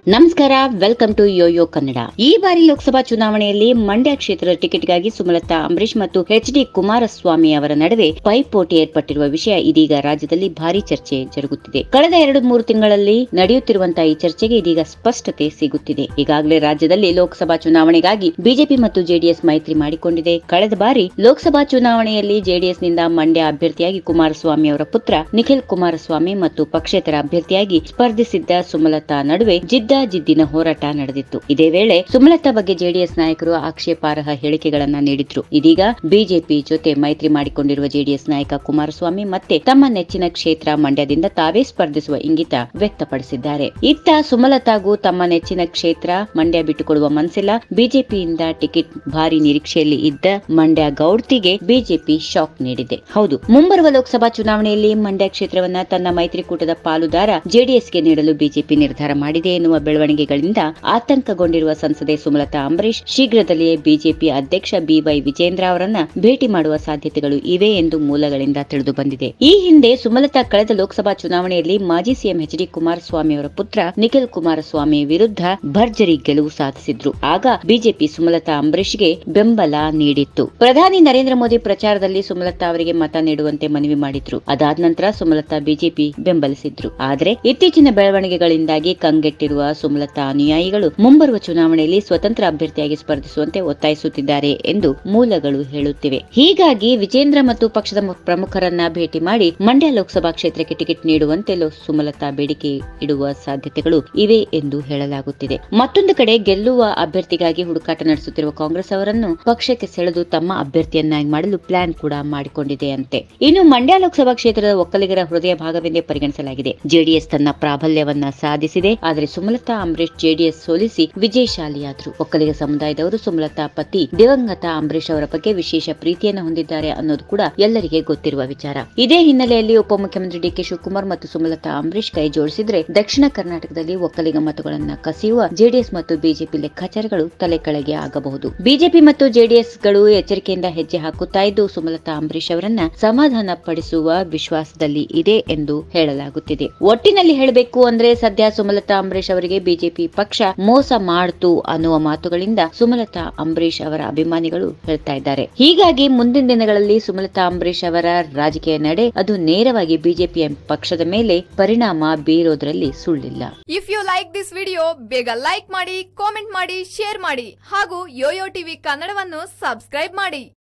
ನಮಸ್ಕಾರ, welcome to Yoyo Kannada. ಈ ಬಾರಿ ಲೋಕಸಭಾ ಚುನಾವಣೆಯಲ್ಲಿ ಮಂಡ್ಯ ಕ್ಷೇತ್ರದ ಟಿಕೆಟ್ಗಾಗಿ ಸುಮಲತಾ ಅಂಬರೀಶ್ ಮತ್ತು ಎಚ್.ಡಿ. ಕುಮಾರಸ್ವಾಮಿ ಅವರ ನಡುವೆ ಪೈಪೋಟಿ ಏರ್ಪಟ್ಟಿರುವ ವಿಷಯ ಇದೀಗ ರಾಜ್ಯದಲ್ಲಿ ಭಾರಿ ಚರ್ಚೆ ಜರುಗುತ್ತಿದೆ. ಕಳೆದ 2-3 ತಿಂಗಳಲ್ಲಿ ನಡೆಯುತ್ತಿರುವಂತಹ ಈ ಚರ್ಚೆಗೆ ಇದೀಗ ಸ್ಪಷ್ಟತೆ ಸಿಗುತ್ತಿದೆ. ಈಗಾಗಲೇ ರಾಜ್ಯದಲ್ಲಿ ಲೋಕಸಭಾ ಚುನಾವಣೆಗಾಗಿ ಬಿಜೆಪಿ ಮತ್ತು ಜೆಡಿಎಸ್ ಮೈತ್ರಿ ಮಾಡಿಕೊಂಡಿದೆ. ಕಳೆದ ಬಾರಿ ಲೋಕಸಭಾ ಚುನಾವಣೆಯಲ್ಲಿ ಜೆಡಿಎಸ್ನಿಂದ ಮಂಡ್ಯ ಅಭ್ಯರ್ಥಿಯಾಗಿ ಕುಮಾರಸ್ವಾಮಿ ಅವರ ಪುತ್ರ ನಿಖಿಲ್ ಕುಮಾರಸ್ವಾಮಿ ಮತ್ತು ಪಕ್ಷೇತರ ಅಭ್ಯರ್ಥಿಯಾಗಿ ಸ್ಪರ್ಧಿಸಿದ್ದ ಸುಮಲತಾ ನಡುವೆ ಜಿದ್ದಿನ ಹೋರಾಟ ನಡೆದಿತ್ತು. ಇದೇ ವೇಳೆ ಸುಮಲತಾ ಬಗ್ಗೆ ಜೆಡಿಎಸ್ ನಾಯಕರು ಆಕ್ಷೇಪಾರ್ಹ ಹೇಳಿಕೆಗಳನ್ನ ನೀಡಿದ್ರು. ಇದೀಗ ಬಿಜೆಪಿ ಜೊತೆ ಮೈತ್ರಿ ಮಾಡಿಕೊಂಡಿರುವ ಜೆಡಿಎಸ್ ನಾಯಕ ಕುಮಾರಸ್ವಾಮಿ ಮತ್ತೆ ತಮ್ಮ ನೆಚ್ಚಿನ ಕ್ಷೇತ್ರ ಮಂಡ್ಯದಿಂದ ತಾವೇ ಸ್ಪರ್ಧಿಸುವ ಇಂಗಿತ ವ್ಯಕ್ತಪಡಿಸಿದ್ದಾರೆ. ಇತ್ತ ಸುಮಲತಾಗೂ ತಮ್ಮ ನೆಚ್ಚಿನ ಕ್ಷೇತ್ರ ಮಂಡ್ಯ ಬಿಟ್ಟುಕೊಡುವ ಮನಸ್ಸಿಲ್ಲ. ಬಿಜೆಪಿಯಿಂದ ಟಿಕೆಟ್ ಭಾರಿ ನಿರೀಕ್ಷೆಯಲ್ಲಿ ಇದ್ದ ಮಂಡ್ಯ ಗೌಡ್ತಿಗೆ ಬಿಜೆಪಿ ಶಾಕ್ ನೀಡಿದೆ. ಹೌದು, ಮುಂಬರುವ ಲೋಕಸಭಾ ಚುನಾವಣೆಯಲ್ಲಿ ಮಂಡ್ಯ ಕ್ಷೇತ್ರವನ್ನ ತನ್ನ ಮೈತ್ರಿಕೂಟದ ಪಾಲುದಾರ ಜೆಡಿಎಸ್ಗೆ ನೀಡಲು ಬಿಜೆಪಿ ನಿರ್ಧಾರ ಮಾಡಿದೆ ಎನ್ನುವ ಬೆಳವಣಿಗೆಗಳಿಂದ ಆತಂಕಗೊಂಡಿರುವ ಸಂಸದೆ ಸುಮಲತಾ ಅಂಬರೀಶ್ ಶೀಘ್ರದಲ್ಲಿಯೇ ಬಿಜೆಪಿ ಅಧ್ಯಕ್ಷ ಬಿವೈ ವಿಜೇಂದ್ರ ಅವರನ್ನ ಭೇಟಿ ಮಾಡುವ ಸಾಧ್ಯತೆಗಳು ಇವೆ ಎಂದು ಮೂಲಗಳಿಂದ ತಿಳಿದು ಬಂದಿದೆ. ಈ ಹಿಂದೆ ಸುಮಲತಾ ಕಳೆದ ಲೋಕಸಭಾ ಚುನಾವಣೆಯಲ್ಲಿ ಮಾಜಿ ಸಿಎಂ ಎಚ್.ಡಿ. ಕುಮಾರಸ್ವಾಮಿ ಅವರ ಪುತ್ರ ನಿಖಿಲ್ ಕುಮಾರಸ್ವಾಮಿ ವಿರುದ್ಧ ಭರ್ಜರಿ ಗೆಲುವು ಸಾಧಿಸಿದ್ರು. ಆಗ ಬಿಜೆಪಿ ಸುಮಲತಾ ಅಂಬರೀಶ್ಗೆ ಬೆಂಬಲ ನೀಡಿತ್ತು. ಪ್ರಧಾನಿ ನರೇಂದ್ರ ಮೋದಿ ಪ್ರಚಾರದಲ್ಲಿ ಸುಮಲತಾ ಅವರಿಗೆ ಮತ ನೀಡುವಂತೆ ಮನವಿ ಮಾಡಿದ್ರು. ಅದಾದ ನಂತರ ಸುಮಲತಾ ಬಿಜೆಪಿ ಬೆಂಬಲಿಸಿದ್ರು. ಆದರೆ ಇತ್ತೀಚಿನ ಬೆಳವಣಿಗೆಗಳಿಂದಾಗಿ ಕಂಗೆಟ್ಟಿರುವ ಸುಮಲತಾ ಅನುಯಾಯಿಗಳು ಮುಂಬರುವ ಚುನಾವಣೆಯಲ್ಲಿ ಸ್ವತಂತ್ರ ಅಭ್ಯರ್ಥಿಯಾಗಿ ಸ್ಪರ್ಧಿಸುವಂತೆ ಒತ್ತಾಯಿಸುತ್ತಿದ್ದಾರೆ ಎಂದು ಮೂಲಗಳು ಹೇಳುತ್ತಿವೆ. ಹೀಗಾಗಿ ವಿಜೇಂದ್ರ ಮತ್ತು ಪಕ್ಷದ ಪ್ರಮುಖರನ್ನ ಭೇಟಿ ಮಾಡಿ ಮಂಡ್ಯ ಲೋಕಸಭಾ ಕ್ಷೇತ್ರಕ್ಕೆ ಟಿಕೆಟ್ ನೀಡುವಂತೆ ಸುಮಲತಾ ಬೇಡಿಕೆ ಇಡುವ ಸಾಧ್ಯತೆಗಳು ಇವೆ ಎಂದು ಹೇಳಲಾಗುತ್ತಿದೆ. ಮತ್ತೊಂದು ಕಡೆ ಗೆಲ್ಲುವ ಅಭ್ಯರ್ಥಿಗಾಗಿ ಹುಡುಕಾಟ ನಡೆಸುತ್ತಿರುವ ಕಾಂಗ್ರೆಸ್ ಅವರನ್ನು ಪಕ್ಷಕ್ಕೆ ಸೆಳೆದು ತಮ್ಮ ಅಭ್ಯರ್ಥಿಯನ್ನಾಗಿ ಮಾಡಲು ಪ್ಲಾನ್ ಕೂಡ ಮಾಡಿಕೊಂಡಿದೆ ಅಂತೆ. ಇನ್ನು ಮಂಡ್ಯ ಲೋಕಸಭಾ ಕ್ಷೇತ್ರದ ಒಕ್ಕಲಿಗರ ಹೃದಯ ಭಾಗವೆಂದೇ ಪರಿಗಣಿಸಲಾಗಿದೆ. ಜೆಡಿಎಸ್ ತನ್ನ ಪ್ರಾಬಲ್ಯವನ್ನ ಸಾಧಿಸಿದೆ. ಆದರೆ ಸುಮಲತಾ ಅಂಬರೀಶ್ ಜೆಡಿಎಸ್ ಸೋಲಿಸಿ ವಿಜಯಶಾಲಿಯಾದ್ರು. ಒಕ್ಕಲಿಗ ಸಮುದಾಯದವರು ಸುಮಲತಾ ಪತಿ ದಿವಂಗತ ಅಂಬರೀಶ್ ಅವರ ಬಗ್ಗೆ ವಿಶೇಷ ಪ್ರೀತಿಯನ್ನು ಹೊಂದಿದ್ದಾರೆ ಅನ್ನೋದು ಕೂಡ ಎಲ್ಲರಿಗೆ ಗೊತ್ತಿರುವ ವಿಚಾರ. ಇದೇ ಹಿನ್ನೆಲೆಯಲ್ಲಿ ಉಪಮುಖ್ಯಮಂತ್ರಿ ಡಿ.ಕೆ. ಶಿವಕುಮಾರ್ ಮತ್ತು ಸುಮಲತಾ ಅಂಬರೀಶ್ ಕೈ ಜೋಡಿಸಿದ್ರೆ ದಕ್ಷಿಣ ಕರ್ನಾಟಕದಲ್ಲಿ ಒಕ್ಕಲಿಗ ಮತಗಳನ್ನ ಕಸಿಯುವ ಜೆಡಿಎಸ್ ಮತ್ತು ಬಿಜೆಪಿ ಲೆಕ್ಕಾಚಾರಗಳು ತಲೆ ಕೆಳಗೆ ಆಗಬಹುದು. ಬಿಜೆಪಿ ಮತ್ತು ಜೆಡಿಎಸ್ ಗಳು ಎಚ್ಚರಿಕೆಯಿಂದ ಹೆಜ್ಜೆ ಹಾಕುತ್ತಾ ಇದ್ದು ಸುಮಲತಾ ಅಂಬರೀಶ್ ಅವರನ್ನ ಸಮಾಧಾನ ಪಡಿಸುವ ವಿಶ್ವಾಸದಲ್ಲಿ ಇದೆ ಎಂದು ಹೇಳಲಾಗುತ್ತಿದೆ. ಒಟ್ಟಿನಲ್ಲಿ ಹೇಳಬೇಕು ಅಂದ್ರೆ ಸದ್ಯ ಸುಮಲತಾ ಅಂಬರೀಶ್ ಅವರಿಗೆ ಬಿಜೆಪಿ ಪಕ್ಷ ಮೋಸ ಮಾಡ್ತು ಅನ್ನುವ ಮಾತುಗಳಿಂದ ಸುಮಲತಾ ಅಂಬರೀಶ್ ಅವರ ಅಭಿಮಾನಿಗಳು ಹೇಳ್ತಾ ಇದ್ದಾರೆ. ಹೀಗಾಗಿ ಮುಂದಿನ ದಿನಗಳಲ್ಲಿ ಸುಮಲತಾ ಅಂಬರೀಶ್ ಅವರ ರಾಜಕೀಯ ನಡೆ ಅದು ನೇರವಾಗಿ ಬಿಜೆಪಿ ಪಕ್ಷದ ಮೇಲೆ ಪರಿಣಾಮ ಬೀರೋದ್ರಲ್ಲಿ ಸುಳ್ಳಿಲ್ಲ. If you like this video ಬೇಗ ಲೈಕ್ ಮಾಡಿ, ಕಾಮೆಂಟ್ ಮಾಡಿ, ಶೇರ್ ಮಾಡಿ ಹಾಗೂ ಯೋಯೋ ಟಿವಿ ಕನ್ನಡವನ್ನು ಸಬ್ಸ್ಕ್ರೈಬ್ ಮಾಡಿ.